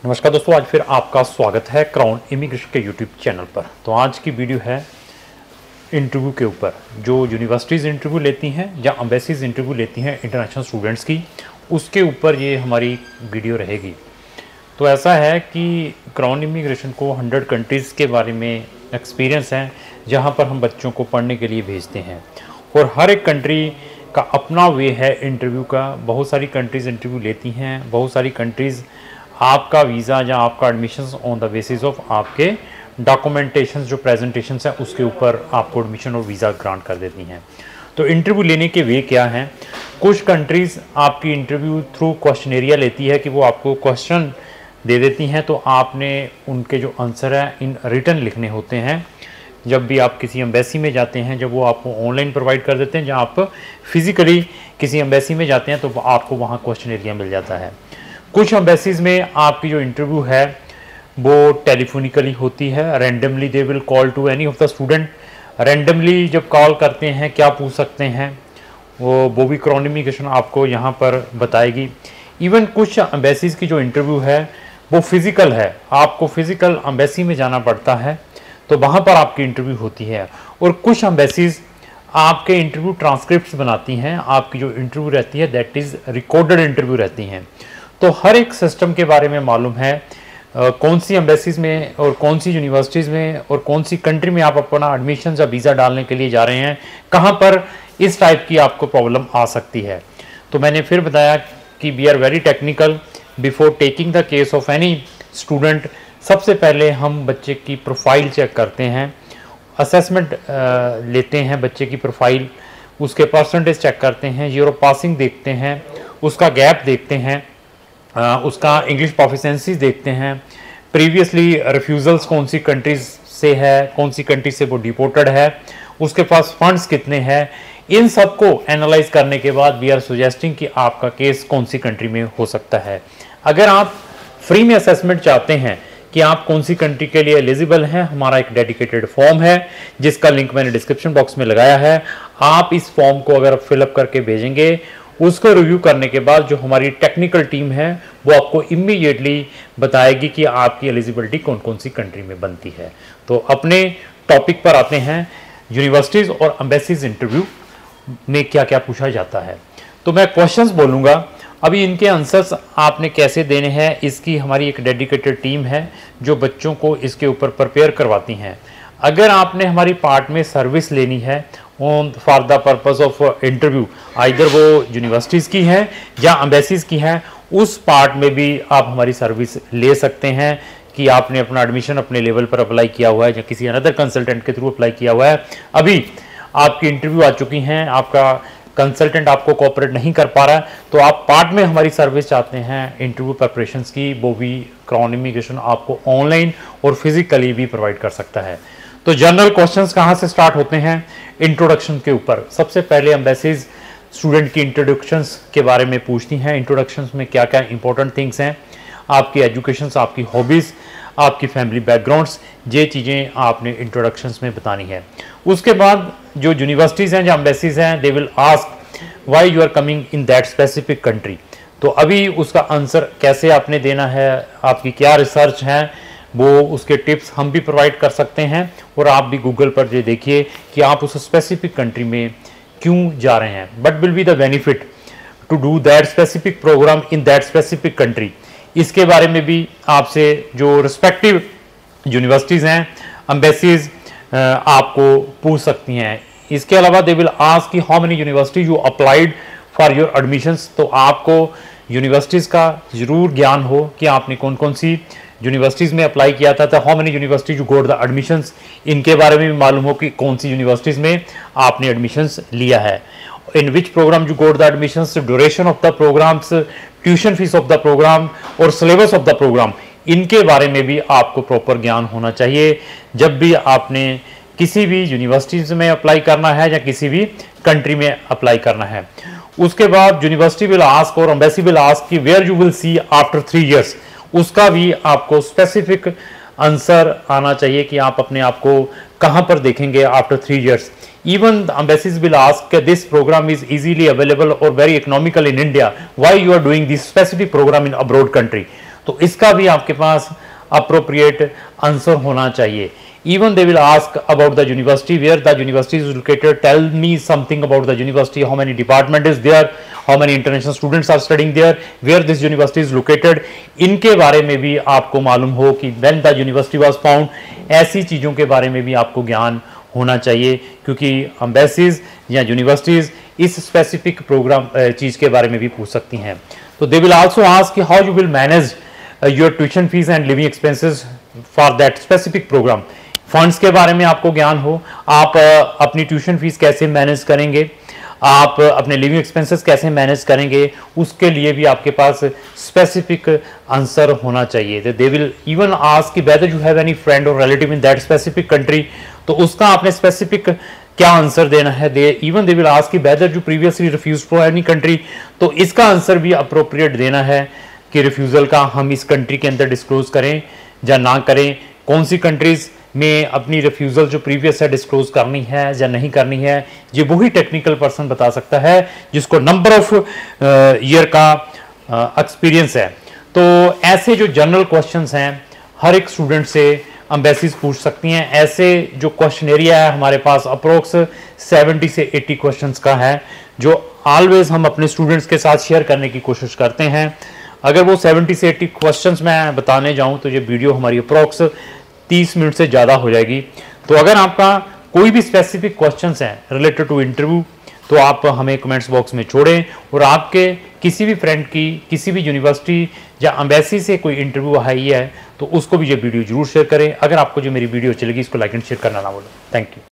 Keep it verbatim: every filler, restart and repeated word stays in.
नमस्कार दोस्तों, आज फिर आपका स्वागत है क्राउन इमिग्रेशन के यूट्यूब चैनल पर। तो आज की वीडियो है इंटरव्यू के ऊपर, जो यूनिवर्सिटीज़ इंटरव्यू लेती हैं या एम्बेसीज इंटरव्यू लेती हैं इंटरनेशनल स्टूडेंट्स की, उसके ऊपर ये हमारी वीडियो रहेगी। तो ऐसा है कि क्राउन इमिग्रेशन को हंड्रेड कंट्रीज़ के बारे में एक्सपीरियंस है जहाँ पर हम बच्चों को पढ़ने के लिए भेजते हैं, और हर एक कंट्री का अपना वे है इंटरव्यू का। बहुत सारी कंट्रीज़ इंटरव्यू लेती हैं, बहुत सारी कंट्रीज़ आपका वीज़ा या आपका admission on the basis of आपके डॉक्यूमेंटेशन जो प्रेजेंटेशन है उसके ऊपर आपको एडमिशन और वीज़ा ग्रांट कर देती हैं। तो इंटरव्यू लेने के वे क्या हैं? कुछ कंट्रीज़ आपकी इंटरव्यू थ्रू क्वेश्चन एरिया लेती है कि वो आपको क्वेश्चन दे देती हैं, तो आपने उनके जो आंसर है इन रिटर्न लिखने होते हैं। जब भी आप किसी एम्बेसी में जाते हैं, जब वो आपको ऑनलाइन प्रोवाइड कर देते हैं, जहाँ आप फिज़िकली किसी एम्बेसी में जाते हैं तो आपको वहाँ क्वेश्चन एरिया मिल जाता है। कुछ एम्बेसीज़ में आपकी जो इंटरव्यू है वो टेलीफोनिकली होती है। Randomly they will call to any of the student. Randomly जब कॉल करते हैं क्या पूछ सकते हैं वो वो भी क्राउन इमिग्रेशन आपको यहाँ पर बताएगी। इवन कुछ एम्बेसीज़ की जो इंटरव्यू है वो फिज़िकल है, आपको फिज़िकल एम्बेसी में जाना पड़ता है, तो वहाँ पर आपकी इंटरव्यू होती है। और कुछ एम्बेसीज़ आपके इंटरव्यू ट्रांसक्रिप्ट्स बनाती हैं, आपकी जो इंटरव्यू रहती है दैट इज़ रिकॉर्डेड इंटरव्यू रहती हैं। तो हर एक सिस्टम के बारे में मालूम है, आ, कौन सी एम्बेसीज में और कौन सी यूनिवर्सिटीज़ में और कौन सी कंट्री में आप अपना एडमिशन या वीज़ा डालने के लिए जा रहे हैं, कहाँ पर इस टाइप की आपको प्रॉब्लम आ सकती है। तो मैंने फिर बताया कि we are very technical before taking the case of any student. सबसे पहले हम बच्चे की प्रोफाइल चेक करते हैं, असेसमेंट लेते हैं बच्चे की प्रोफाइल, उसके परसेंटेज चेक करते हैं, ईयर ऑफ पासिंग देखते हैं, उसका गैप देखते हैं, आ, उसका इंग्लिश प्रोफिशिएंसी देखते हैं, प्रीवियसली रिफ्यूज़ल्स कौन सी कंट्रीज से है, कौन सी कंट्री से वो डिपोर्टेड है, उसके पास फंड्स कितने हैं। इन सब को एनालाइज करने के बाद वी आर सजेस्टिंग कि आपका केस कौन सी कंट्री में हो सकता है। अगर आप फ्री में असेसमेंट चाहते हैं कि आप कौन सी कंट्री के लिए एलिजिबल हैं, हमारा एक डेडिकेटेड फॉर्म है जिसका लिंक मैंने डिस्क्रिप्शन बॉक्स में लगाया है। आप इस फॉर्म को अगर फिलअप करके भेजेंगे, उसको रिव्यू करने के बाद जो हमारी टेक्निकल टीम है वो आपको इमीडिएटली बताएगी कि आपकी एलिजिबिलिटी कौन कौन सी कंट्री में बनती है। तो अपने टॉपिक पर आते हैं, यूनिवर्सिटीज़ और एम्बेसीज इंटरव्यू में क्या क्या पूछा जाता है। तो मैं क्वेश्चंस बोलूँगा, अभी इनके आंसर्स आपने कैसे देने हैं इसकी हमारी एक डेडिकेटेड टीम है जो बच्चों को इसके ऊपर प्रिपेयर करवाती हैं। अगर आपने हमारी पार्ट में सर्विस लेनी है on for the purpose of interview, either वो यूनिवर्सिटीज़ की हैं या एम्बेसीज़ की हैं, उस पार्ट में भी आप हमारी सर्विस ले सकते हैं कि आपने अपना एडमिशन अपने लेवल पर अप्लाई किया हुआ है या किसी अनदर कंसल्टेंट के थ्रू अप्लाई किया हुआ है, अभी आपकी इंटरव्यू आ चुकी हैं, आपका कंसल्टेंट आपको कोऑपरेट नहीं कर पा रहा है, तो आप पार्ट में हमारी सर्विस चाहते हैं इंटरव्यू प्रिपरेशंस की, वो भी क्राउन इमिग्रेशन आपको ऑनलाइन और फिजिकली भी प्रोवाइड कर सकता है। तो जनरल क्वेश्चंस कहाँ से स्टार्ट होते हैं? इंट्रोडक्शन के ऊपर। सबसे पहले एम्बेसीज स्टूडेंट की इंट्रोडक्शंस के बारे में पूछती हैं। इंट्रोडक्शंस में क्या क्या इंपॉर्टेंट थिंग्स हैं, आपकी एजुकेशंस, आपकी हॉबीज़, आपकी फैमिली बैकग्राउंड्स, ये चीज़ें आपने इंट्रोडक्शंस में बतानी है। उसके बाद जो यूनिवर्सिटीज़ हैं या एम्बेसीज हैं, they will ask why you are coming in that specific country. तो अभी उसका आंसर कैसे आपने देना है, आपकी क्या रिसर्च है, वो उसके टिप्स हम भी प्रोवाइड कर सकते हैं। और आप भी गूगल पर ये देखिए कि आप उस स्पेसिफिक कंट्री में क्यों जा रहे हैं, but will be the benefit to do that specific programme in that specific country. इसके बारे में भी आपसे जो रिस्पेक्टिव यूनिवर्सिटीज़ हैं, एम्बेसीज आपको पूछ सकती हैं। इसके अलावा दे विल आस्क कि how many university you applied for your admissions. तो आपको यूनिवर्सिटीज़ का ज़रूर ज्ञान हो कि आपने कौन कौन सी यूनिवर्सिटीज़ में अप्लाई किया था। तो how many university you got the admissions, इनके बारे में भी मालूम हो कि कौन सी यूनिवर्सिटीज़ में आपने एडमिशंस लिया है, in which programme you got the admissions, duration of the programmes, tuition fees of the programme और सिलेबस ऑफ द प्रोग्राम, इनके बारे में भी आपको प्रॉपर ज्ञान होना चाहिए जब भी आपने किसी भी यूनिवर्सिटीज़ में अप्लाई करना है या किसी भी कंट्री में अप्लाई करना है। उसके बाद यूनिवर्सिटी विल आस्क और एम्बेसी विल आस्क कि where you will see after three years, उसका भी आपको स्पेसिफिक आंसर आना चाहिए कि आप अपने आप को कहाँ पर देखेंगे after three years. Even the embassies will ask that this program is easily available or very economical in India. Why you are doing this specific program in abroad country? तो इसका भी आपके पास अप्रोप्रिएट आंसर होना चाहिए। Even they will ask about the university, where the university is located. Tell me something about the university. How many department is there? How many international students are studying there? Where this university is located? इनके बारे में भी आपको मालूम हो कि when the university was found, ऐसी चीज़ों के बारे में भी आपको ज्ञान होना चाहिए, क्योंकि एम्बेसीज या यूनिवर्सिटीज़ इस स्पेसिफिक प्रोग्राम चीज़ के बारे में भी पूछ सकती हैं। तो they will also ask how you will manage your tuition fees and living expenses for that specific programme. Funds के बारे में आपको ज्ञान हो, आप अपनी ट्यूशन फीस कैसे मैनेज करेंगे, आप अपने लिविंग एक्सपेंसेस कैसे मैनेज करेंगे, उसके लिए भी आपके पास स्पेसिफिक आंसर होना चाहिए। दे विल इवन आस्क कि whether you have any friend और relative in that specific country, तो उसका आपने स्पेसिफिक क्या आंसर देना है। They even they will ask कि whether you previously refuse for any country, तो इसका आंसर भी अप्रोप्रिएट देना है कि रिफ्यूज़ल का हम इस कंट्री के अंदर डिस्क्लोज करें या ना करें, कौन सी कंट्रीज़ में अपनी रिफ्यूज़ल जो प्रीवियस है डिस्क्लोज करनी है या नहीं करनी है। ये वही टेक्निकल पर्सन बता सकता है जिसको नंबर ऑफ ईयर का एक्सपीरियंस है। तो ऐसे जो जनरल क्वेश्चंस हैं हर एक स्टूडेंट से एम्बेसीज पूछ सकती हैं। ऐसे जो क्वेश्चन एरिया है हमारे पास अप्रोक्स सेवेंटी से एट्टी क्वेश्चंस का है, जो ऑलवेज हम अपने स्टूडेंट्स के साथ शेयर करने की कोशिश करते हैं। अगर वो सेवेंटी से एट्टी क्वेश्चंस मैं बताने जाऊं तो ये वीडियो हमारी अप्रोक्स तीस मिनट से ज़्यादा हो जाएगी। तो अगर आपका कोई भी स्पेसिफिक क्वेश्चंस हैं रिलेटेड टू इंटरव्यू, तो आप हमें कमेंट्स बॉक्स में छोड़ें, और आपके किसी भी फ्रेंड की किसी भी यूनिवर्सिटी या एम्बेसी से कोई इंटरव्यू आई है तो उसको भी ये वीडियो जरूर शेयर करें। अगर आपको जो मेरी वीडियो चलेगी इसको लाइक एंड शेयर करना ना भूलें। Thank you.